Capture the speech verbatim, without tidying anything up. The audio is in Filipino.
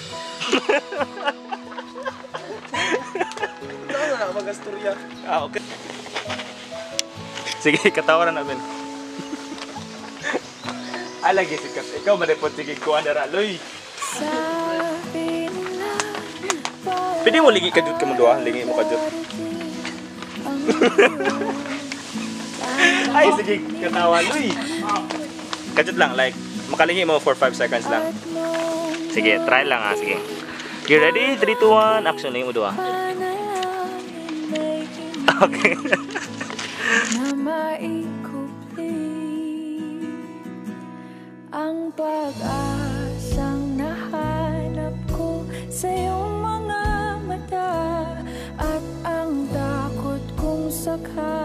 Ano na mag-astorya? Ah, okay. Sige, katawaran namin. Ay, lagi si Kas. Ikaw, manipot. Sige, kuha na raloy. Pwede mo ligi ka dito ka mo doa. Ligi mo ka dito. Ay, sige, katawa, Luy. Kajut lang, like, makalingi mo for five seconds lang. Sige, try lang ha, sige. You ready? three, two, one, action. Ligi mo doa. Okay. Ang pag-asang nahanap ko sa iyong mga mata at ang takot kong sakay